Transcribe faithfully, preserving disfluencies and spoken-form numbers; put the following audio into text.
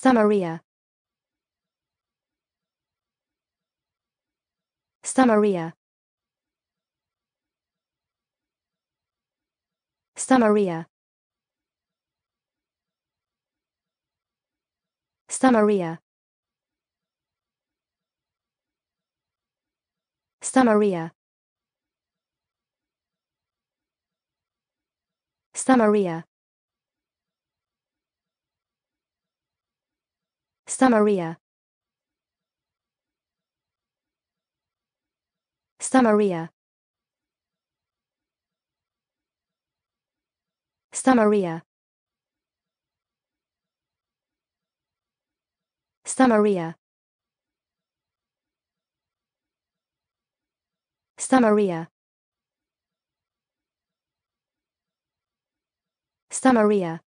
Samaria. Samaria. Samaria. Samaria. Samaria. Samaria. Samaria. Samaria. Samaria. Samaria. Samaria. Samaria.